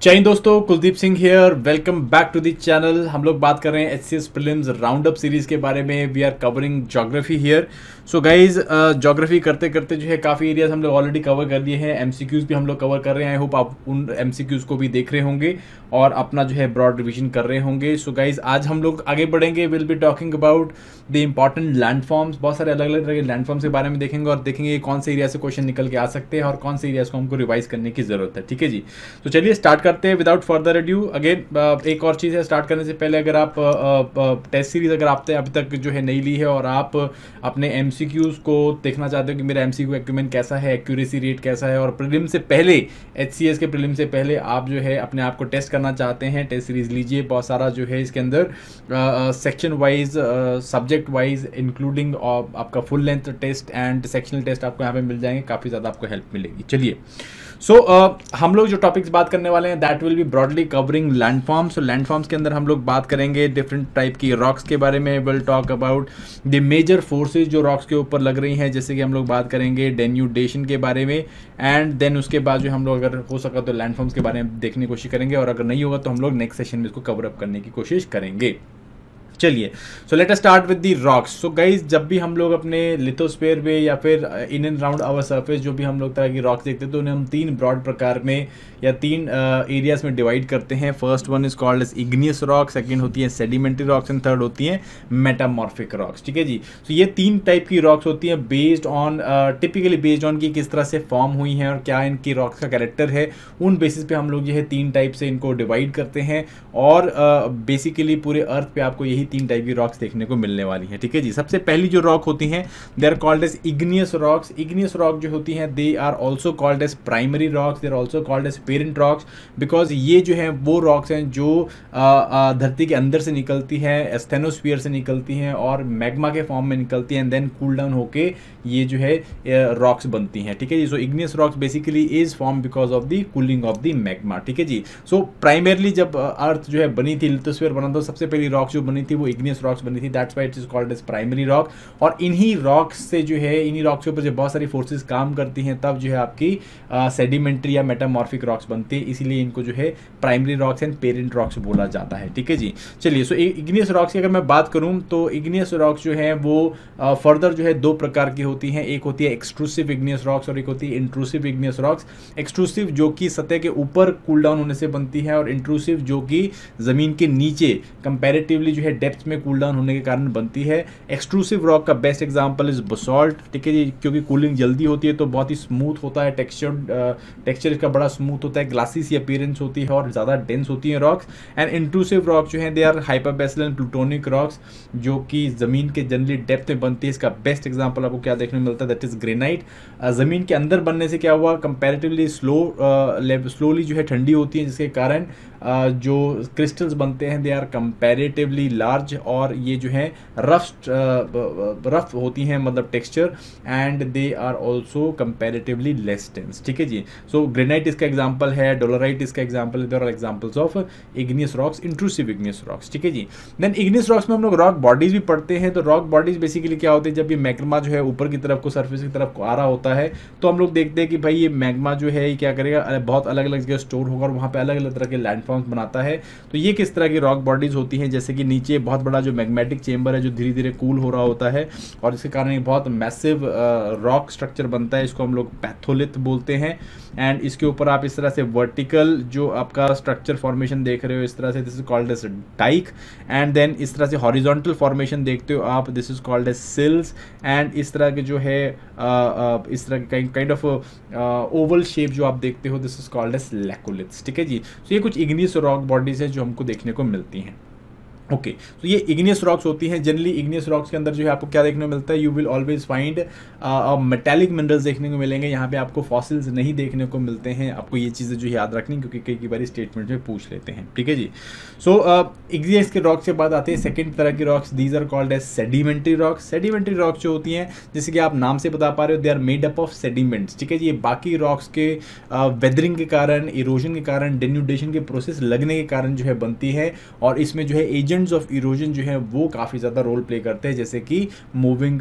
जय हिंद दोस्तों, Kuldeep Singh here. Welcome back to the channel. हम लोग बात कर रहे हैं HCS prelims round up series के बारे में। We are covering geography here. So guys, geography करते करते जो है काफ़ी एरियाज हम लोग ऑलरेडी कवर कर लिए हैं। एमसीक्यूज भी हम लोग कवर कर रहे हैं। आई होप आप उन एमसीक्यूज को भी देख रहे होंगे और अपना जो है ब्रॉड रिविजन कर रहे होंगे। सो गाइज, आज हम लोग आगे बढ़ेंगे। Will be talking about the important landforms. बहुत सारे अलग अलग तरह के लैंडफॉर्म्स के बारे में देखेंगे और देखेंगे कौन से एरिया से क्वेश्चन निकल के आ सकते हैं और कौन से एरियाज को हमको रिवाइज करने की जरूरत है। ठीक है जी, तो चलिए स्टार्ट करते हैं विदाउट फर्दर एड्यू। अगेन एक और चीज़ है स्टार्ट करने से पहले, अगर आप टेस्ट सीरीज अगर आपने अभी तक जो है नहीं ली है और आप अपने एमसीक्यूज को देखना चाहते हो कि मेरा एमसीक्यू एक्यूमेंट कैसा है, एक्यूरेसी रेट कैसा है, और प्रीलिम से पहले, एचसीएस के प्रीलिम से पहले आप जो है अपने आप को टेस्ट करना चाहते हैं, टेस्ट सीरीज लीजिए। बहुत सारा जो है इसके अंदर section wise, subject wise, including आपका full length test and sectional test आपको यहाँ पे मिल जाएंगे। काफ़ी ज़्यादा आपको हेल्प मिलेगी। चलिए, सो हम लोग जो टॉपिक्स बात करने वाले हैं that will be broadly covering landforms. Landforms के अंदर हम लोग बात करेंगे डिफरेंट टाइप की रॉक्स के बारे में। Will talk about the major forces जो रॉक्स के ऊपर लग रही हैं, जैसे कि हम लोग बात करेंगे डेन्यूडेशन के बारे में। एंड देन उसके बाद जो हम लोग अगर हो सका तो लैंडफॉर्म्स के बारे में देखने की कोशिश करेंगे, और अगर नहीं होगा तो हम लोग नेक्स्ट सेशन में इसको कवर अप करने की कोशिश करेंगे। चलिए, so let us start with the rocks. So guys, जब भी हम लोग अपने लिथोस्फीयर में या फिर in and around our surface जो भी हम लोग तरह की रॉक्स देखते हैं तो उन्हें हम तीन ब्रॉड प्रकार में या तीन एरियाज में डिवाइड करते हैं। First one is called as igneous rock, second होती है सेडिमेंट्री रॉक्स एंड थर्ड होती है मेटामॉर्फिक रॉक्स। ठीक है जी, तो ये तीन टाइप की रॉक्स होती हैं based on typically based on की किस तरह से फॉर्म हुई हैं और क्या इनकी रॉक्स का कैरेक्टर है। उन बेसिस पे हम लोग जो है तीन टाइप से इनको डिवाइड करते हैं और बेसिकली पूरे अर्थ पे आपको यही तीन टाइप की रॉक्स देखने को मिलने वाली हैं। ठीक है जी, सबसे पहली जो रॉक होती हैं they are called as igneous rocks. Igneous rock जो होती हैं they are also called as primary rocks, they are also called as parent rocks, because ये जो है वो रॉक्स हैं जो धरती के अंदर से निकलती हैं, स्टेनोस्फीयर से निकलती हैं और मैग्मा के फॉर्म में निकलती हैं एंड देन कूल डाउन होके ये जो है रॉक्स बनती हैं। ठीक है जी, so igneous rocks basically is form because of the cooling of the magma. ठीक है जी, सो प्राइमरली जब अर्थ जो है बनी थी, लिथोस्फीयर बना था, सबसे पहली रॉक्स जो बनी थी वो इग्नियस रॉक्स बनी थी। That's why it is called as primary rock. और इन्हीं रॉक्स से जो है, इन्हीं रॉक्स के ऊपर जब बहुत सारी फोर्सेस काम करती हैं तब जो है आपकी सेडिमेंट्री या मेटामॉर्फिक रॉक्स बनती है, इसीलिए इनको जो है primary rocks and parent rocks बोला जाता है। ठीक है जी, चलिए, सो इग्नियस रॉक्स की अगर मैं बात करूं तो इग्नियस रॉक्स जो है वो फर्दर जो है दो प्रकार की होती हैं। एक होती है एक्सट्रूसिव इग्नियस रॉक्स और एक होती है इंट्रूसिव इग्नियस रॉक्स। एक्सट्रूसिव जो कि सतह के ऊपर कूल डाउन होने से बनती है और इंट्रूसिव जो कि जमीन के नीचे कंपैरेटिवली जो है डेप्थ में कूल डाउन होने के कारण बनती है। एक्सट्रूसिव रॉक का बेस्ट एग्जांपल इज बसॉल्ट। ठीक है जी, क्योंकि कूलिंग जल्दी होती है तो बहुत ही स्मूथ होता है, टेक्सचर इसका बड़ा स्मूथ होता है, ग्लासी सी अपीयरेंस होती है और ज़्यादा डेंस होती है रॉक्स। एंड इंट्रूसिव रॉक जो है they are hypabyssal and plutonic rocks जो कि ज़मीन के जनरली डेप्थ में बनती है। इसका बेस्ट एग्जांपल आपको क्या देखने को मिलता है, दैट इज ग्रेनाइट। ज़मीन के अंदर बनने से क्या हुआ, कंपैरेटिवली स्लोली जो है ठंडी होती है, जिसके कारण जो क्रिस्टल्स बनते हैं दे आर कंपैरेटिवली लार्ज और ये जो है रफ होती हैं, मतलब texture, and they are also comparatively less dense. ठीक है जी, सो ग्रेनाइट इसका एग्जांपल है, डोलोराइट इसका एग्जांपल है। There are examples of igneous rocks, intrusive igneous rocks. ठीक है जी, देन इग्नियस रॉक्स में हम लोग रॉक बॉडीज भी पढ़ते हैं। तो रॉक बॉडीज बेसिकली क्या होती है, जब ये मैग्मा जो है ऊपर की तरफ को, सरफेस की तरफ को आ रहा होता है तो हम लोग देखते हैं कि भाई ये मैग्मा जो है ये क्या करेगा, बहुत अलग अलग जगह स्टोर होगा और वहाँ पे अलग अलग तरह के लैंडफॉर्म्स बनाता है। तो ये किस तरह की रॉक बॉडीज होती हैं, जैसे कि नीचे बहुत बड़ा जो मैग्मेटिक चेंबर है जो धीरे धीरे कूल हो रहा होता है और इसके कारण एक बहुत मैसिव रॉक स्ट्रक्चर बनता है। इसको हम लोग पैथोलिथ बोलते हैं। एंड इसके ऊपर आप इस तरह से वर्टिकल जो आपका स्ट्रक्चर फॉर्मेशन देख रहे हो, इस तरह से, this is called as dyke. And then इस तरह से हॉरिजॉन्टल फॉर्मेशन देखते हो आप, this is called as sills. And इस तरह के जो है इस तरह के काइंड ऑफ ओवल शेप जो आप देखते हो, this is called as laccoliths. ठीक है जी, तो ये कुछ इग्नियस रॉक बॉडीज है जो हमको देखने को मिलती हैं। ओके, तो ये इग्नियस रॉक्स होती हैं। जनरली इग्नियस रॉक्स के अंदर जो है आपको क्या देखने को मिलता है, you will always find metallic minerals देखने को मिलेंगे। यहाँ पे आपको फॉसिल्स नहीं देखने को मिलते हैं। आपको ये चीज़ें जो याद रखनी, क्योंकि कई बार स्टेटमेंट में पूछ लेते हैं। ठीक है जी, सो इग्नियस के रॉक्स के बाद आते हैं सेकेंड तरह की rocks, these are called as sedimentary rocks. Sedimentary rocks जो होती हैं, जैसे कि आप नाम से बता पा रहे हो, they are made up of sediments. ठीक है जी, ये बाकी रॉक्स के वेदरिंग के कारण, इरोजन के कारण, डेन्यूडेशन के प्रोसेस लगने के कारण जो है बनती है और इसमें जो है एजेंट एजेंट्स ऑफ इरोजन जो है वो काफ़ी ज़्यादा रोल प्ले करते हैं, जैसे कि मूविंग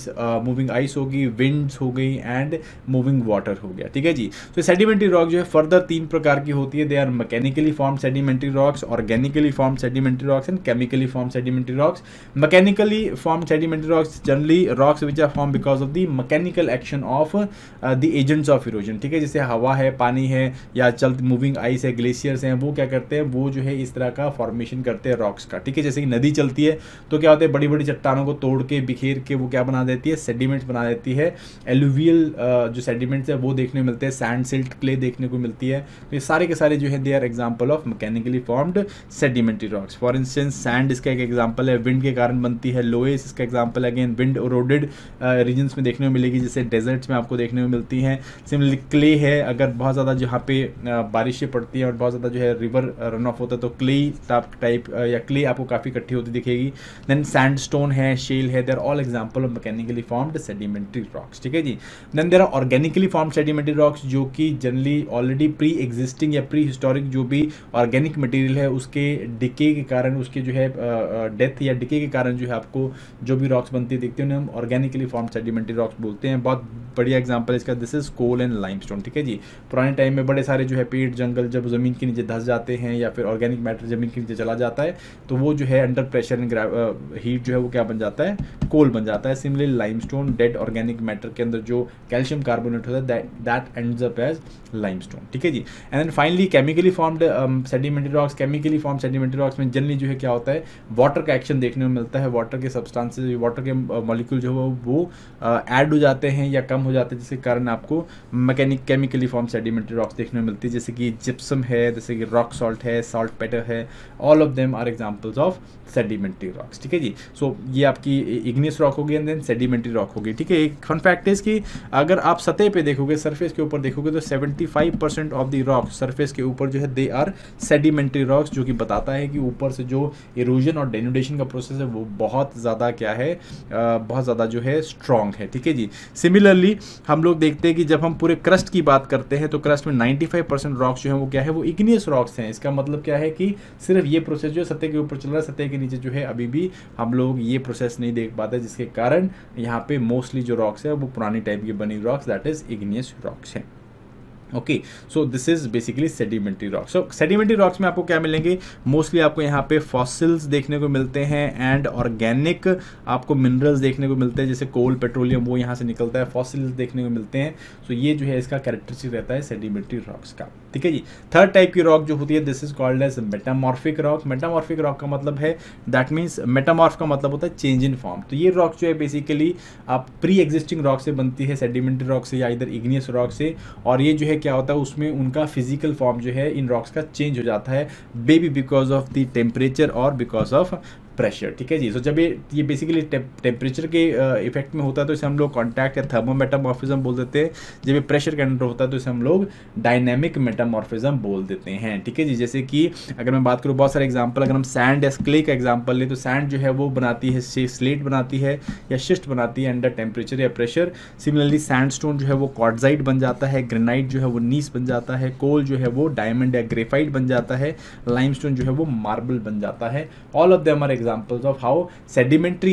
आइस होगी, विंड्स हो गई एंड मूविंग वाटर हो गया। ठीक है जी। तो सेडिमेंट्री रॉक जो है फर्दर 3 प्रकार की होती है। They are mechanically formed sedimentary rocks, organically formed sedimentary rocks and chemically formed sedimentary rocks. Mechanically formed sedimentary rocks generally rocks which are form because of the mechanical action of the agents of erosion. ठीक है, जैसे हवा है, पानी है या चलती moving ice है, ग्लेशियर्स हैं, वो क्या करते हैं, वो जो है इस तरह का फॉर्मेशन करते हैं रॉक्स का। ठीक है, जैसे कि नदी चलती है तो क्या होता है, बड़ी बड़ी चट्टानों को तोड़ के बिखेर के वो क्या बना देती है, सेडिमेंट्स बना देती है। एलुवियल जो सेडिमेंट्स है वो देखने को मिलते हैं, सैंड सिल्ट क्ले देखने को मिलती है। तो ये सारे के सारे जो है they are example of mechanically formed sedimentary rocks. For instance sand इसका एक एग्जांपल है, विंड के कारण बनती है। लोएस इसका एग्जांपल है, अगेन विंड ओरोडेड रीजन्स में देखने को मिलेगी, जैसे डेजर्ट्स में आपको देखने को मिलती हैं। सिमिलरली क्ले है, अगर बहुत ज़्यादा जहाँ पे बारिशें पड़ती हैं और बहुत ज़्यादा जो है रिवर रन ऑफ होता है तो क्ले टाइप या क्ले आपको काफ़ी इकट्ठी होती दिखेगी। देन सैंडस्टोन है, शेल है, they are all example of mechanically formed sedimentary rocks. ठीक है जी। Then there are organically formed sedimentary rocks, जो कि जनरली ऑलरेडी प्री एग्जिस्टिंग या प्री हिस्टोरिक जो भी ऑर्गेनिक मटेरियल है उसके डिके के कारण, उसके जो है डेथ या डिके के कारण जो है आपको जो भी रॉक्स बनती दिखती है उन्हें हम ऑर्गेनिकली फॉर्म्ड सेडिमेंट्री रॉक्स बोलते हैं। बहुत बढ़िया एग्जांपल इसका this is coal and limestone. ठीक है जी। पुराने टाइम में बड़े सारे जो है पेड़ जंगल जब ज़मीन के नीचे धंस जाते हैं या फिर ऑर्गेनिक मैटर ज़मीन के नीचे चला जाता है तो वो जो है अंडर प्रेशर एंड हीट जो है वो क्या बन जाता है, कोल बन जाता है। Similarly limestone dead organic matter के अंदर जो कैल्शियम कार्बोनेट होता है that ends up as limestone. ठीक है जी। And then finally chemically formed sedimentary rocks. Chemically formed sedimentary rocks में जनरली जो है क्या होता है, वाटर का एक्शन देखने को मिलता है। वाटर के सब्सटेंसेस, वाटर के मॉलिक्यूल जो है वो ऐड हो जाते हैं या कम हो जाते हैं, जिसके कारण आपको केमिकली फॉर्म सेडिमेंट्री रॉक्स देखने को मिलती है, जैसे कि जिप्सम है, जैसे कि रॉक सॉल्ट है, सॉल्ट पेटर है। All of them are examples of sedimentary rocks. ठीक है जी। सो ये आपकी इग्नियस रॉक होगी एंड देन सेडिमेंट्री रॉक होगी। ठीक है, एक फन फैक्ट है कि अगर आप सतह पे देखोगे, सरफेस के ऊपर देखोगे तो 75% ऑफ द रॉक सरफेस के ऊपर जो है दे आर सेडिमेंट्री रॉक्स, जो कि बताता है कि ऊपर से जो इरोजन और डेनुडेशन का प्रोसेस है वो बहुत ज़्यादा क्या है, बहुत ज़्यादा जो है स्ट्रॉन्ग है। ठीक है जी। सिमिलरली हम लोग देखते हैं कि जब हम पूरे क्रस्ट की बात करते हैं तो क्रस्ट में 95% रॉक्स जो है वो क्या है, वो इग्नियस रॉक्स हैं। इसका मतलब क्या है कि सिर्फ ये प्रोसेस जो सतह के ऊपर चल रहा है, सतह के नीचे जो है अभी भी हम लोग ये प्रोसेस नहीं देख पाते, जिसके कारण यहाँ पे मोस्टली जो रॉक्स है वो पुरानी टाइप की बनी rocks that is igneous rocks हैं। Okay, so this is basically sedimentary rocks. So sedimentary rocks में आपको क्या मिलेंगे, मोस्टली आपको यहाँ पे फॉसिल्स देखने को मिलते हैं एंड ऑर्गेनिक आपको मिनरल्स देखने को मिलते हैं, जैसे कोल, पेट्रोलियम वो यहाँ से निकलता है, फॉसिल्स देखने को मिलते हैं। सो ये जो है इसका कैरेक्टरिस्टिक रहता है सेडिमेंट्री रॉक्स का। ठीक है जी। थर्ड टाइप की रॉक जो होती है this is called as metamorphic rock. Metamorphic rock का मतलब है, दैट मीन्स मेटामॉर्फ का मतलब होता है चेंज इन फॉर्म। तो ये रॉक जो है बेसिकली आप प्री एग्जिस्टिंग रॉक से बनती है, सेडिमेंट्री रॉक से या इधर इग्नियस रॉक से, और ये जो है क्या होता है उसमें उनका फिजिकल फॉर्म जो है इन रॉक्स का चेंज हो जाता है, baby because of the temperature और बिकॉज ऑफ प्रेशर। ठीक है जी। सो जब ये बेसिकली टेम्परेचर के इफेक्ट में होता है तो इसे हम लोग कॉन्टैक्ट या थर्मोमेटामॉर्फिज्म बोल देते हैं। जब ये प्रेशर के अंडर होता है तो इसे हम लोग डायनेमिक मेटामॉर्फिज्म बोल देते हैं। ठीक है जी। जैसे कि अगर मैं बात करूँ बहुत सारे एग्जांपल, अगर हम सैंड या क्ले का एग्जांपल लें तो सैंड जो है वो बनाती है स्लेट बनाती है या शिस्ट बनाती है अंडर टेम्परेचर या प्रेशर। सिमिलरली सैंडस्टोन जो है वो क्वार्ट्जाइट बन जाता है, ग्रेनाइट जो है वो नीस बन जाता है, कोल जो है वो डायमंड या ग्रेफाइट बन जाता है, लाइमस्टोन जो है वो मार्बल बन जाता है। All of them are examples of how sedimentary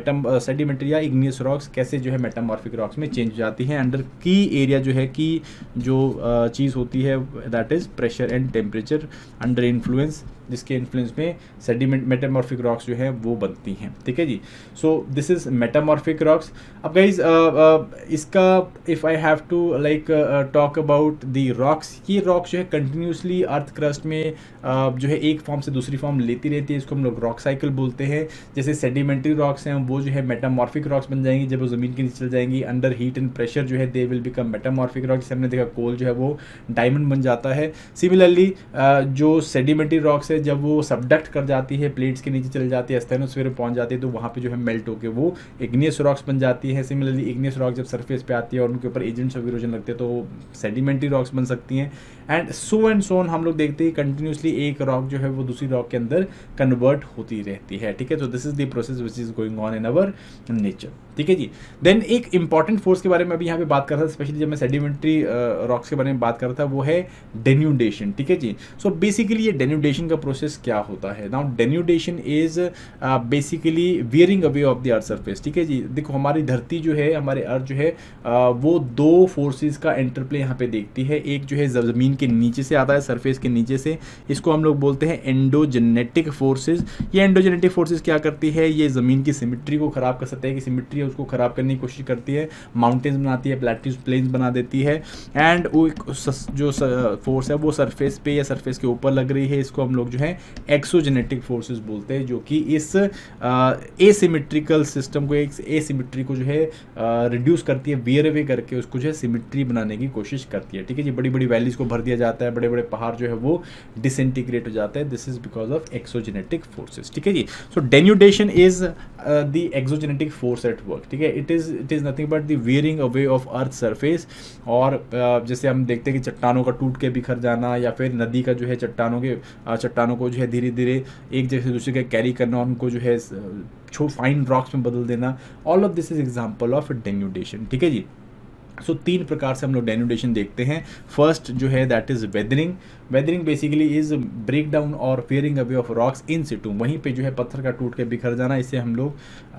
या इग्नियस रॉक्स कैसे जो है मेटामॉर्फिक रॉक्स में चेंज हो जाती हैं अंडर की एरिया जो है कि जो चीज़ होती है that is pressure and temperature under influence, जिसके इन्फ्लुएंस में सेडिमेंट मेटामॉर्फिक रॉक्स जो है वो बनती हैं। ठीक है जी। So this is metamorphic rocks. अब गाइज इसका if I have to like talk about the rocks, ये रॉक्स जो है कंटिन्यूसली अर्थ क्रस्ट में जो है एक फॉर्म से दूसरी फॉर्म लेती रहती है, इसको हम लोग रॉक साइकिल बोलते हैं। जैसे सेडिमेंट्री रॉक्स हैं वो जो है मेटामॉर्फिक रॉक्स बन जाएंगी जब वो ज़मीन के नीचे चल जाएंगी, अंडर हीट एंड प्रेशर जो है they will become metamorphic rocks. जैसे हमने देखा कोल जो है वो डायमंड बन जाता है। सिमिलरली जो सेडिमेंट्री रॉक्स है जब वो सबडक्ट कर जाती है, प्लेट्स के नीचे चल जाती है, स्टेनोस्फीयर में पहुंच जाती है, तो वहाँ पे जो है मेल्ट होकर वो इग्नियस रॉक्स बन जाती है। सिमिलरली इग्नियस रॉक जब सरफेस पे आती है और उनके ऊपर एजेंट्स ऑफ इरोजन लगते हैं तो सेडिमेंट्री रॉक्स बन सकती हैं। एंड सो ऑन हम लोग देखते हैं कंटिन्यूसली एक रॉक जो है वो दूसरी रॉक के अंदर कन्वर्ट होती रहती है। ठीक है, तो this is the process which is going on in our nature. ठीक है जी। देन एक इंपॉर्टेंट फोर्स के बारे में अभी यहाँ पे बात कर रहा था, स्पेशली जब मैं सेडिमेंट्री रॉक्स के बारे में बात कर रहा था, वो है डेन्यूडेशन, ठीक है जी। सो बेसिकली ये डेन्यूडेशन का प्रोसेस क्या होता है? Now denudation is basically wearing away of the earth surface, ठीक है जी। देखो हमारी धरती जो है, हमारे अर्थ जो है, वो दो फोर्सेस का इंटरप्ले यहाँ पे देखती है। एक जो है ज़मीन के नीचे से आता है, सरफेस के नीचे से, इसको हम लोग बोलते हैं एंडोजेनेटिक फोर्सेज। ये एंडोजेनेटिक फोर्सेज क्या करती है? ये ज़मीन की सिमिट्री को ख़राब कर सकते हैं, कि सिमिट्री है उसको ख़राब करने की कोशिश करती है, माउंटेन्स बनाती है, प्लेट्यूज प्लेन्स बना देती है। एंड वो जो फोर्स है वो सरफेस पे या सरफेस के ऊपर लग रही है, इसको हम लोग जो है एक्सोजेनेटिक फोर्सेज बोलते हैं, जो कि इस एसिमेट्रिकल सिस्टम को, एक एसिमेट्री को जो है रिड्यूस करती है, वियर अवे करके उसको जो है सिमिट्री बनाने की कोशिश करती है, ठीक है जी। बड़ी बड़ी वैलीज को भर दिया जाता है, बड़े बड़े पहाड़ जो है वो डिसइंटीग्रेट हो जाते हैं। This is because of exogenetic forces, ठीक है जी। So denudation is the exogenetic force at work, ठीक है। It is nothing but the wearing away of earth surface. और जैसे हम देखते हैं कि चट्टानों का टूट के बिखर जाना, या फिर नदी का जो है चट्टानों को जो है धीरे धीरे एक जगह से दूसरे के कैरी करना, उनको जो है फाइन रॉक्स में बदल देना, all of this is example of denudation, ठीक है जी। सो तीन प्रकार से हम लोग डेन्यूडेशन देखते हैं। फर्स्ट जो है that is weathering. Weathering basically is break down और fairing away of rocks in situ, वहीं पे जो है पत्थर का टूट के बिखर जाना, इसे हम लोग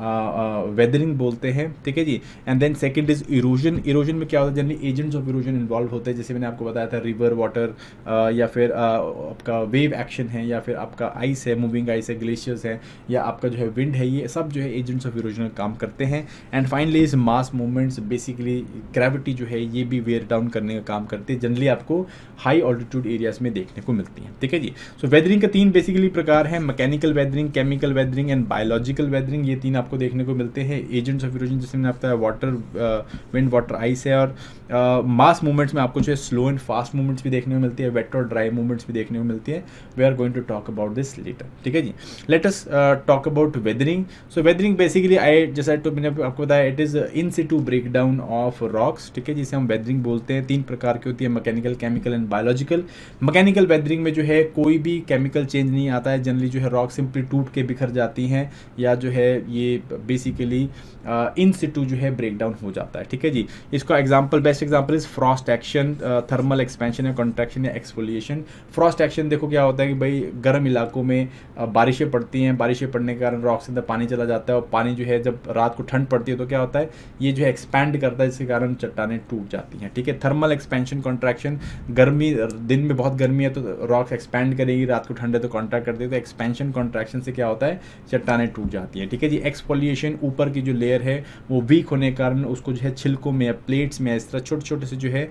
वेदरिंग बोलते हैं, ठीक है जी। And then second is erosion. Erosion में क्या होता है? Generally agents of erosion involve होते हैं, जैसे मैंने आपको बताया था, रिवर वाटर, या फिर आपका वेव एक्शन है, या फिर आपका आइस है, मूविंग आइस है, ग्लेशियर्स है, या आपका जो है विंड है, ये सब जो है एजेंट्स ऑफ इरोजन का काम करते हैं। And finally is mass movements. Basically gravity जो है ये भी वेयर डाउन करने का काम करती है, जनरली आपको हाई ऑल्टीट्यूड एरियाज में देखने को मिलती हैं, ठीक है जी। सो वेदरिंग के तीन बेसिकली प्रकार हैं, mechanical weathering, chemical weathering and biological weathering. ये तीन आपको देखने को मिलते हैं। एजेंट्स ऑफ इरोजन जैसे मैंने आपका वाटर, विंड, वाटर, आइस है। और मास मूवमेंट्स में आपको जो है स्लो एंड फास्ट मूवमेंट्स भी देखने को मिलती है, वेट और ड्राई मूवमेंट्स भी देखने को मिलती है। We are going to talk about this letter, ठीक है जी। Let us talk about weathering. So weathering basically जैसा तो मैंने आपको बताया, it is in situ break down of rocks, ठीक है, जिसे हम वेदरिंग बोलते हैं। तीन प्रकार की होती है, mechanical, chemical and biological. Mechanical weathering में जो है कोई भी केमिकल चेंज नहीं आता है, जनरली जो है रॉक सिंपली टूट के बिखर जाती हैं, या जो है ये बेसिकली इन सिटू जो है ब्रेक डाउन हो जाता है, ठीक है जी। इसका example, best example is frost action, thermal expansion या कॉन्ट्रैक्शन या एक्सफोलिएशन। फ्रॉस्ट एक्शन देखो क्या होता है कि भाई गर्म इलाकों में बारिशें पड़ती हैं, बारिशें पड़ने के कारण रॉक से अंदर पानी चला जाता है, और पानी जो है जब रात को ठंड पड़ती है तो क्या होता है, ये जो है एक्सपैंड करता है, जिसके कारण चट्टानें टूट जाती हैं, ठीक है। थर्मल एक्सपेंशन, कॉन्ट्रैक्शन, गर्मी, दिन में बहुत गर्मी है तो रॉक्स एक्सपैंड करेगी, रात को ठंड है तो कॉन्ट्रैक्ट करती है, तो एक्सपेंशन कॉन्ट्रैक्शन से क्या होता है, चट्टानें टूट जाती हैं, ठीक है जी। एक्सफोलिएशन, ऊपर की जो लेयर है वो वीक होने के कारण उसको जो है छिलकों में या प्लेट्स में इस तरह छोटे छोटे से जो है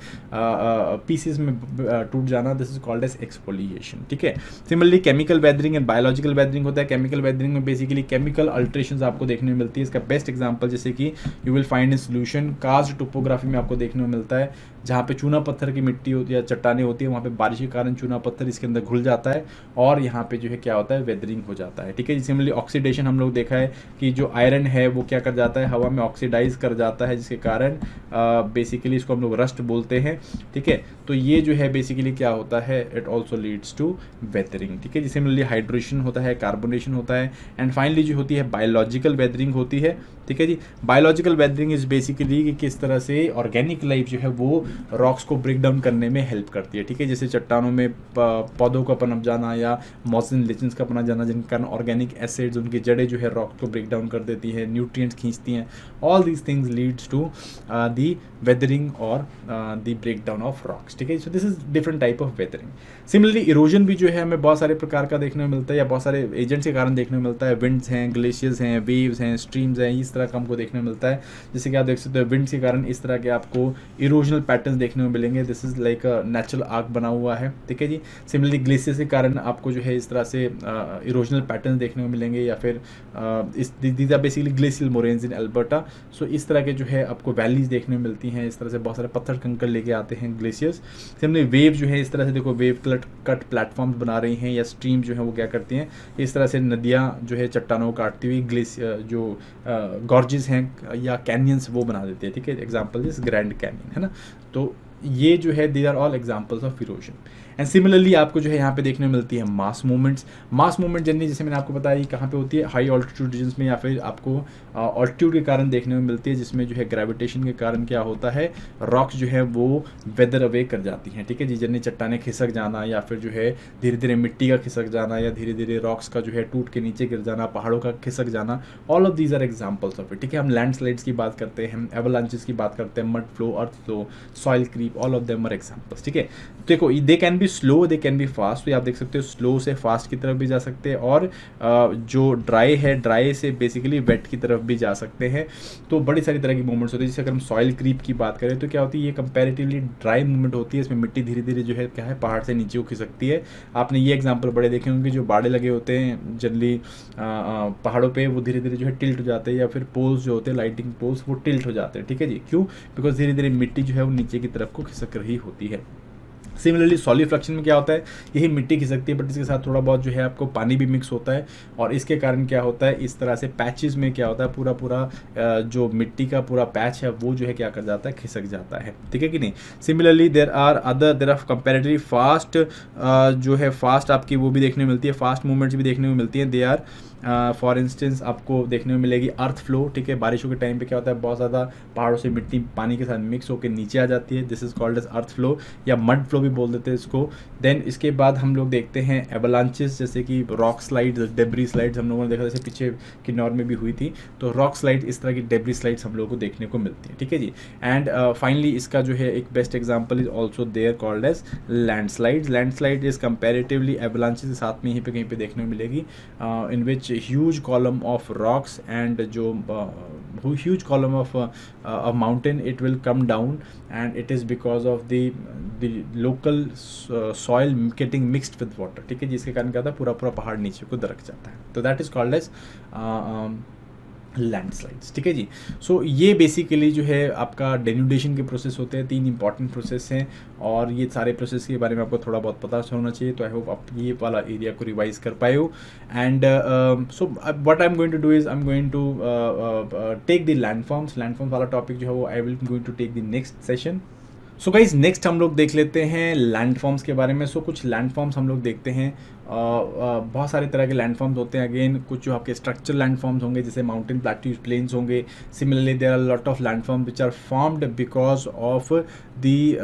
पीसेस में टूट जाना, this is called as exfoliation, ठीक है। Similarly chemical weathering and biological weathering होता है। केमिकल वेदरिंग में बेसिकली केमिकल अल्ट्रेशंस आपको देखने को मिलती है। इसका बेस्ट एग्जांपल जैसे कि you will find in solution, karst topography में आपको देखने को मिलता है, जहाँ पे चूना पत्थर की मिट्टी होती है या चट्टानें होती है, वहाँ पे बारिश के कारण चूना पत्थर इसके अंदर घुल जाता है, और यहाँ पे जो है क्या होता है, वेदरिंग हो जाता है, ठीक है। सिमिलरली ऑक्सीडेशन हम लोग देखा है कि जो आयरन है वो क्या कर जाता है, हवा में ऑक्सीडाइज कर जाता है, जिसके कारण बेसिकली इसको हम लोग रस्ट बोलते हैं, ठीक है। तो ये जो है बेसिकली क्या होता है, it also leads to weathering, ठीक है। सिमिलरली हाइड्रेशन होता है, कार्बोनेशन होता है, एंड फाइनली जो होती है बायोलॉजिकल वेदरिंग होती है, ठीक है जी। बायोलॉजिकल वेदरिंग इज बेसिकली कि किस तरह से ऑर्गेनिक लाइफ जो है वो रॉक्स को ब्रेक डाउन करने में हेल्प करती है, ठीक है। जैसे चट्टानों में पौधों का पनप जाना या मॉसिन लिचन्स का पनप जाना, जिनके कारण ऑर्गेनिक एसिड्स, उनकी जड़ें जो है रॉक को ब्रेक डाउन कर देती है, न्यूट्रिएंट्स खींचती हैं। All these things leads to the weathering और the break down of rocks, ठीक है। So this is different type of weathering. Similarly erosion भी जो है हमें बहुत सारे प्रकार का देखने को मिलता है, या बहुत सारे एजेंट्स के कारण देखने को मिलता है। विंड्स हैं, ग्लेशियर्स हैं, वेव्स हैं, स्ट्रीम्स हैं, इस तरह का हमको देखने को मिलता है। जैसे कि आप देख सकते हो विंड्स के कारण इस तरह के आपको इरोजनल पैटर्न्स देखने को मिलेंगे। This is like a natural arch बना हुआ है, ठीक है जी। सिमिलरली ग्लेशियर्स के कारण आपको जो है इस तरह से इरोजनल पैटर्न्स देखने को मिलेंगे, या फिर these are basically glacial moraines in Alberta. So इस तरह के जो है आपको वैलीज देखने को मिलती हैं, इस तरह से बहुत सारे पत्थर कंकड़ लेके आते हैं ग्लेशियर्स। सिमिलरली वेव जो है इस तरह से देखो वेव कट प्लेटफॉर्म्स बना रही हैं, या स्ट्रीम जो है वो क्या करती हैं, इस तरह से नदियाँ जो है चट्टानों को काटती हुई ग्लेशियर जो गॉर्जेस हैं या कैनियंस वो बना देती है, ठीक है। एग्जाम्पल इज ग्रैंड कैनियन, है ना। तो ये जो है these are all examples of erosion. And similarly आपको जो है यहाँ पे देखने को मिलती है mass movements. Mass movement generally जैसे मैंने आपको बताया कहाँ पे होती है, हाई ऑल्टीट्यूड रीजन्स में, या फिर आपको ऑल्टीट्यूड के कारण देखने को मिलती है, जिसमें जो है ग्रेविटेशन के कारण क्या होता है, रॉक्स जो है वो वेदर अवे कर जाती हैं, ठीक है जी। जनरली चट्टाने खिसक जाना, या फिर जो है धीरे धीरे मिट्टी का खिसक जाना, या धीरे धीरे रॉक्स का जो है टूट के नीचे गिर जाना, पहाड़ों का खिसक जाना, all of these are examples of it, ठीक है। हम लैंडस्लाइड्स की बात करते हैं, हम एवलांचेस की बात करते हैं, mud flow, earth flow, soil creep, all of them are examples, ठीक है। देखो they can be slow, they can be fast, तो आप देख सकते हो स्लो से फास्ट की तरफ भी जा सकते हैं, और जो ड्राई है, ड्राई से बेसिकली वेट की तरफ भी जा सकते हैं। तो बड़ी सारी तरह की मूवमेंट्स होती है। जैसे अगर हम सॉइल क्रीप की बात करें तो क्या होती है, ये कंपैरेटिवली ड्राई मूवमेंट होती है, इसमें मिट्टी धीरे धीरे जो है क्या है पहाड़ से नीचे को खिसकती है। आपने ये एग्जांपल बड़े देखे होंगे, जो बाड़े लगे होते हैं जनरली पहाड़ों पे, वो धीरे धीरे जो है टिल्ट हो जाते हैं, या फिर पोल्स जो होते हैं लाइटिंग पोल्स वो टिल्ट हो जाते हैं, ठीक है जी। क्यों? बिकॉज धीरे धीरे मिट्टी जो है वो नीचे की तरफ को खिसक रही होती है। सिमिलरली सॉलिफ्लक्शन में क्या होता है, यही मिट्टी खिसकती है, बट इसके साथ थोड़ा बहुत जो है आपको पानी भी मिक्स होता है, और इसके कारण क्या होता है, इस तरह से पैचेस में क्या होता है, पूरा जो मिट्टी का पूरा पैच है वो जो है क्या कर जाता है, खिसक जाता है, ठीक है कि नहीं। Similarly there are comparatively fast जो है फास्ट आपकी वो भी देखने को मिलती है, फास्ट मूवमेंट्स भी देखने को मिलती हैं। दे आर फॉर इंस्टेंस आपको देखने को मिलेगी अर्थ फ्लो, ठीक है। बारिशों के टाइम पे क्या होता है, बहुत ज़्यादा पहाड़ों से मिट्टी पानी के साथ मिक्स होकर नीचे आ जाती है, this is called as earth flow, या मड फ्लो भी बोल देते हैं इसको। देन इसके बाद हम लोग देखते हैं एवलांचेस, जैसे कि रॉक स्लाइड्स, डेब्री स्लाइड्स हम लोगों ने देखा, जैसे पीछे किन्नौर में भी हुई थी, तो रॉक स्लाइड इस तरह की डेब्री स्लाइड्स हम लोगों को देखने को मिलती है, ठीक है जी। एंड फाइनली इसका जो है एक best example is also there called as land slides. Land slide is comparatively avalanches के साथ में यहीं पे कहीं पे देखने को मिलेगी, इन विच huge column of rocks and जो huge column of a mountain, it will come down, and it is because of the local soil getting mixed with water, ठीक है, जिसके कारण क्या होता है, पूरा पूरा पहाड़ नीचे को दरक जाता है। तो that is called as landslides, ठीक है जी। सो ये बेसिकली जो है आपका डेन्यूडेशन के प्रोसेस होते हैं, 3 इंपॉर्टेंट प्रोसेस हैं, और ये सारे प्रोसेस के बारे में आपको थोड़ा बहुत पता होना चाहिए। तो आई होप आप ये वाला एरिया को रिवाइज कर पाए हो। And so what I am going to do is I am going to take the landforms वाला टॉपिक जो है वो I will going to take the next session. So guys next हम लोग देख लेते हैं लैंडफॉर्म्स के बारे में। सो कुछ लैंडफॉर्म्स हम लोग देखते हैं, बहुत सारे तरह के लैंडफॉर्म्स होते हैं। अगेन कुछ जो आपके स्ट्रक्चरल लैंडफॉर्म्स होंगे, जैसे माउंटेन प्लेट्यूज, प्लेन्स होंगे। Similarly there are lot of landforms which are formed because of the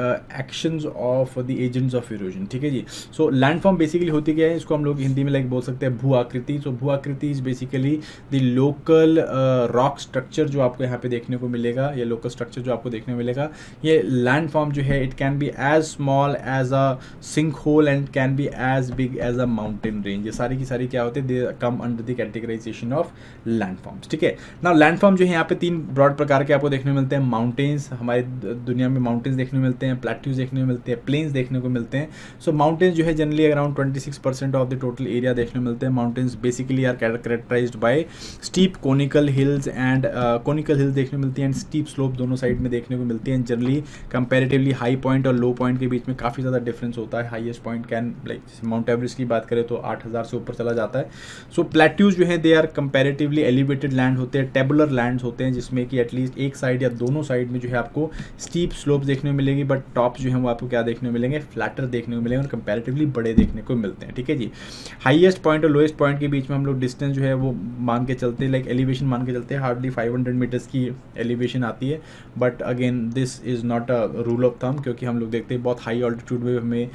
actions of the agents of erosion, ठीक है जी। सो लैंडफॉर्म बेसिकली होती क्या है, इसको हम लोग हिंदी में लाइक बोल सकते हैं भू आकृति। सो भू आकृति is basically the local rock structure जो आपको यहाँ पे देखने को मिलेगा, या लोकल स्ट्रक्चर जो आपको देखने को मिलेगा। ये लैंडफॉर्म जो है it can be as small as a sink hole and can be as big as a mountain range. ये सारी की सारी क्या होते हैं, they come under the categorization of landforms, ठीक है ना। लैंडफॉर्म जो है यहाँ पे 3 ब्रॉड प्रकार के आपको देखने को मिलते हैं। माउंटेन्स, हमारे दुनिया में माउंटेन्स देखने को मिलते हैं, प्लेट्यूज देखने को मिलते हैं, प्लेन्स देखने को मिलते हैं। सो माउंटेन्स जो है generally around 26% of the total area देखने को मिलते हैं। Mountains basically are characterized by steep conical hills and conical hills देखने को मिलती हैं, एंड स्टीप स्लोप दोनों साइड में देखने को मिलती हैं। जनरली कंपैरेटिवली हाई पॉइंट और लो पॉइंट के बीच में काफ़ी ज़्यादा डिफरेंस होता है। Highest point can like Mount Everest की बात करें तो 8000 से ऊपर चला जाता है। सो प्लेट्यूज जो है they are comparatively elevated land होते हैं, टेबुलर लैंड्स होते हैं, जिसमें कि एटलीस्ट एक साइड या दोनों साइड में जो है आपको स्टीप स्लोप्स देखने को मिलेगी, बट टॉप जो है वो आपको क्या देखने को मिलेंगे, फ्लैटर देखने को मिलेंगे और कंपैरेटिवली बड़े देखने को मिलते हैं, ठीक है जी। हाईएस्ट पॉइंट और लोएस्ट पॉइंट के बीच में हम लोग डिस्टेंस जो है वो मान के चलते हैं, लाइक एलिवेशन मान के चलते हैं, हार्डली 500 मीटर्स की एलिवेशन आती है। But again this is not a rule of thumb, क्योंकि हम लोग देखते हैं बहुत हाई ऑल्टीट्यूड में हमें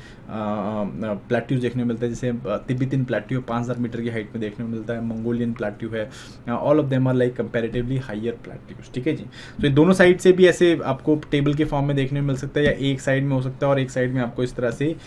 प्लेट्यूज देखने को मिलते हैं, जैसे तिब्बतिन प्लेट्यू 5000 मीटर की हाइट में देखने को मिलता है, मंगोलियन प्लेट्यू है, all of them are like comparatively higher plateaus, ठीक है जी। तो ये दोनों साइड से भी ऐसे आपको टेबल के फॉर्म में देखने को मिल सकता है, या एक साइड में हो सकता है और एक साइड में आपको इस तरह से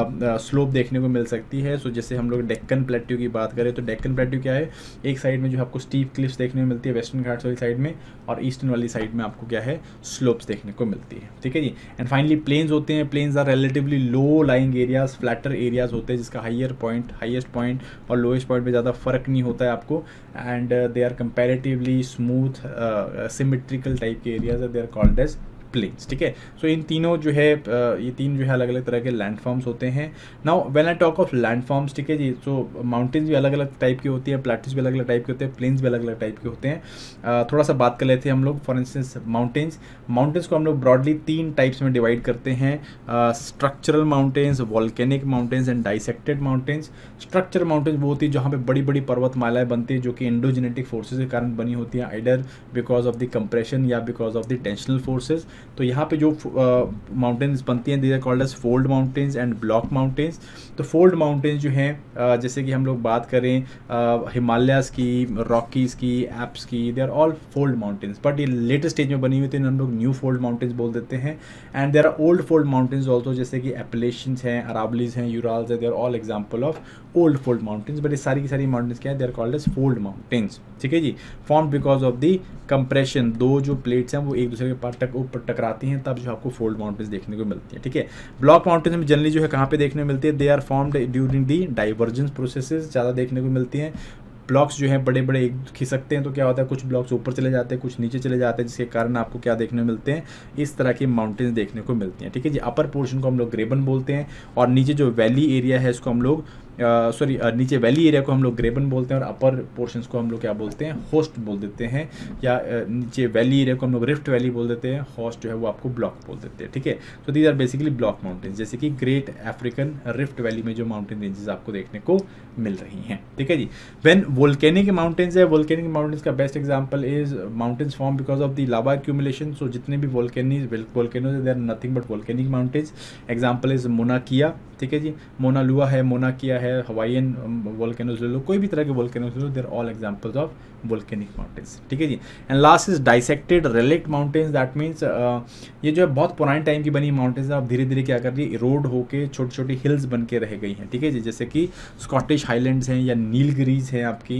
स्लोप देखने को मिल सकती है। सो जैसे हम लोग डेक्कन प्लेट्यू की बात करें तो डेक्कन प्लेट्यू क्या है, एक साइड में जो आपको स्टीप क्लिफ्स देखने को मिलती है वेस्टर्न घाट्स वाली साइड में, और ईस्टर्न वाली साइड में आपको क्या है, स्लोप्स देखने को मिलती है, ठीक है जी। एंड फाइनली प्लेन्स होते हैं। Plains are relatively low lying areas, flatter areas होते हैं, जिसका हाईएस्ट पॉइंट और लोएस्ट पॉइंट में ज़्यादा फर्क नहीं होता है आपको, and they are comparatively smooth symmetrical type के areas, they are called as plains, ठीक है। सो इन तीनों जो है ये तीन जो है अलग अलग तरह के लैंड फॉर्म्स होते हैं। Now when I talk of land forms, ठीक है जी, सो माउंटेन्स भी अलग अलग टाइप की होती है, प्लेट्यूज भी अलग अलग टाइप के होते हैं, प्लेन्स भी अलग अलग टाइप के होते हैं। थोड़ा सा बात कर लेते हैं हम लोग। फॉर इंस्टेंस माउंटेन्स को हम लोग ब्रॉडली 3 टाइप्स में डिवाइड करते हैं, structural mountains, volcanic mountains and dissected mountains. Structural mountains वो होती है जहाँ पे बड़ी बड़ी पर्वतमालाएं बनती है जो कि एंडोजेनेटिक फोर्सेज के कारण बनी होती है, either because of the compression या because of the tensional forces. तो यहाँ पे जो माउंटेन्स बनती हैं, these are called as fold mountains and block mountains. तो फोल्ड माउंटेन्स जो हैं जैसे कि हम लोग बात करें हिमालयाज़ की, रॉकीज़ की, एप्स की, they are all fold mountains, but ये लेटेस्ट स्टेज में बनी हुई थी, हम लोग न्यू फोल्ड माउंटेन्स बोल देते हैं। And there are old fold mountains also, जैसे कि एपलेशियंस हैं, अरावलीज हैं, यूराल्स है, they are all example of old fold mountains. But ये सारी की सारी माउंटेन्स क्या है, they are called as fold mountains, ठीक है जी। Form because of the compression, दो जो प्लेट्स हैं वो एक दूसरे के ऊपर टकराती हैं, तब जो आपको फोल्ड माउंटेन्स देखने को मिलती है, ठीक है। ब्लॉक माउंटेन्स में जनरली जो है कहाँ पे देखने को मिलती है, they are formed during the divergence processes, ज़्यादा देखने को मिलती हैं। ब्लॉक्स जो हैं बड़े बड़े खिसकते हैं, तो क्या होता है, कुछ ब्लॉक्स ऊपर चले जाते हैं, कुछ नीचे चले जाते हैं, जिसके कारण आपको क्या देखने को मिलते हैं, इस तरह की माउंटेन्स देखने को मिलती हैं, ठीक है जी। अपर पोर्शन को हम लोग ग्रेबन बोलते हैं, और नीचे जो वैली एरिया है इसको हम लोग नीचे वैली एरिया को हम लोग ग्रेबन बोलते हैं, और अपर पोर्शंस को हम लोग क्या बोलते हैं, होस्ट बोल देते हैं, या नीचे वैली एरिया को हम लोग रिफ्ट वैली बोल देते हैं, होस्ट जो है वो आपको ब्लॉक बोल देते हैं, ठीक है। तो these are basically block mountains, जैसे कि ग्रेट अफ्रीकन रिफ्ट वैली में जो माउंटेन रेंजेस आपको देखने को मिल रही हैं, ठीक है जी। व्हेन वोल्केनिक माउंटेन्स है, वोल्केनिक माउंटेन्स का best example is mountains form because of the lava accumulation. So जितने भी volcanoes they are nothing but volcanic mountains. Example is Mauna Kea, ठीक है जी, मोना लुआ है, मोना किया है, हवाईयन वोल्केनोज ले लो, कोई भी तरह के वोल्केनोज ले लो, they are all examples of volcanic mountains, ठीक है जी। And last is dissected relict mountains, that means ये जो है बहुत पुराने टाइम की बनी माउंटेन्स, अब धीरे धीरे क्या कर रही है, इरोड होके छोटी छोटी हिल्स बन के रह गई हैं, ठीक है जी। जैसे कि स्कॉटिश हाईलैंड्स हैं, या नीलगिरीज हैं आपकी,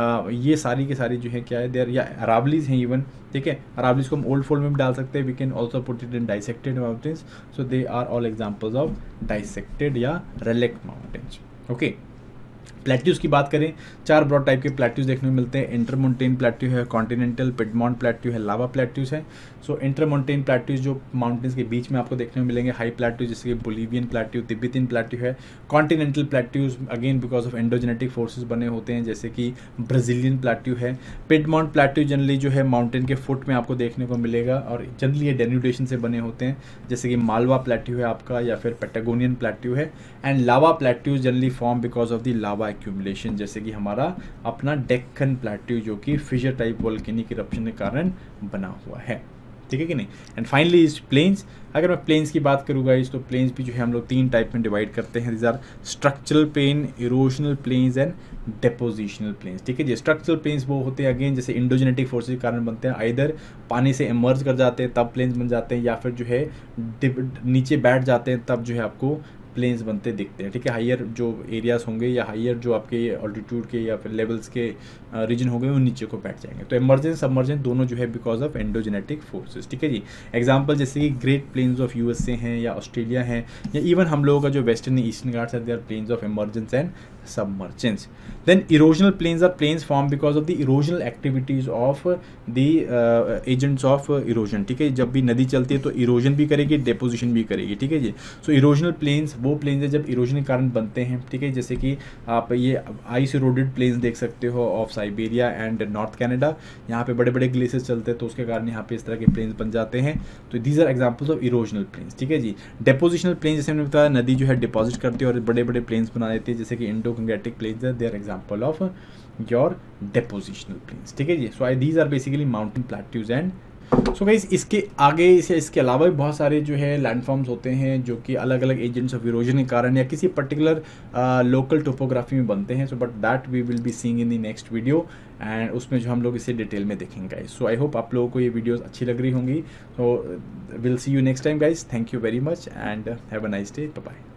ये सारी की सारी जो है क्या है, देर, या अरावलीज हैं इवन, ठीक है। अरावलीज को हम ओल्ड फोल्ड में भी डाल सकते हैं, we can also put it in dissected mountains. So they are all examples of dissected या रेलिक्ट माउंटेन्स, ओके। प्लेट्यूज की बात करें, 4 ब्रॉड टाइप के प्लेट्यूज देखने को मिलते हैं। इंटरमोंटेन प्लेट्यू है, कॉन्टिनेंटल, पिडमॉन्ट प्लेट्यू है, लावा प्लेट्यूज है। सो इंटरमोंटेन प्लेट्यूज जो माउंटेन्स के बीच में आपको देखने को मिलेंगे, हाई प्लेट्यूज जैसे कि बोलिवियन प्लेट्यू, तिब्बतियन प्लेट्यू है। Continental plateaus again because of endogenetic forces बने होते हैं, जैसे कि ब्राजीलियन प्लेट्यू है। पिडमॉन्ट प्लेट्यू जनरली जो है माउंटेन के फुट में आपको देखने को मिलेगा, और जनरली ये डेन्यूडेशन से बने होते हैं, जैसे कि मालवा प्लेट्यू है आपका, या फिर पैटागोनियन प्लेट्यू है। And lava plateaus generally form because of the lava accumulation, जैसे कि हमारा अपना डेक्कन प्लेट्यू जो कि फिशर टाइप वोल्केनिक इरप्शन के कारण बना हुआ है, ठीक है कि नहीं। And finally is plains. अगर मैं प्लेन्स की बात करूँगा इस, तो प्लेन्स भी जो है हम लोग 3 टाइप में डिवाइड करते हैं। These are structural plain, erosional plains and depositional plains, ठीक है जी। स्ट्रक्चरल प्लेन्स वो होते हैं अगेन जैसे इंडोजेनेटिक फोर्सेस के कारण बनते हैं, आइदर पानी से इमर्ज कर जाते हैं तब प्लेन्स बन जाते हैं, या फिर जो है नीचे बैठ जाते हैं तब जो है आपको प्लेन्स बनते दिखते हैं, ठीक है। हाइयर जो एरियाज होंगे, या हाइयर जो आपके ऑल्टीट्यूड के या फिर लेवल्स के रीजन हो गए, वो नीचे को बैठ जाएंगे। तो इमर्जेंस सबमर्जेंस दोनों जो है बिकॉज ऑफ एंडोजेनेटिक फोर्सेस, ठीक है जी। एग्जांपल जैसे कि ग्रेट प्लेन्स ऑफ यूएसए हैं, या ऑस्ट्रेलिया हैं, या इवन हम लोगों का जो वेस्टर्न ईस्टर्न घाट्स है, they are plains of emergence and submergence. Then erosional plains are plains formed because of the erosional activities of the agents of erosion, ठीक है। जब भी नदी चलती है तो इरोजन भी करेगी, डेपोजिशन भी करेगी, ठीक है जी। सो इरोजनल प्लेन्स वो प्लेन्स है जब इरोजन के कारण बनते हैं, ठीक है। जैसे कि आप ये आइस इरोडेड प्लेन्स देख सकते हो of Siberia and north Canada, यहाँ पे बड़े बड़े ग्लेशियर्स चलते हैं, तो उसके कारण यहाँ पे इस तरह के प्लेन्स बन जाते हैं। तो these are examples of erosional plains, ठीक है जी। डेपोजिशनल प्लेन्स जैसे मैंने बताया, नदी जो है डिपॉजिट करती है और बड़े बड़े प्लेन्स बना देती है, जैसे कि इंडो-गंगेटिक प्लेन्स है, they are example of your depositional plains, ठीक है जी। So these are basically mountain plateaus and so guys इसके आगे इसके अलावा भी बहुत सारे जो है लैंडफॉर्म्स होते हैं जो कि अलग अलग एजेंट्स ऑफ इरोजन के कारण या किसी पर्टिकुलर लोकल टोपोग्राफी में बनते हैं। So but that we will be seeing in the next video and उसमें जो हम लोग इसे डिटेल में देखेंगे गाइस। सो आई होप आप लोगों को ये वीडियोस अच्छी लग रही होंगी। So will see you next time guys. Thank you very much and have a nice day. Bye bye.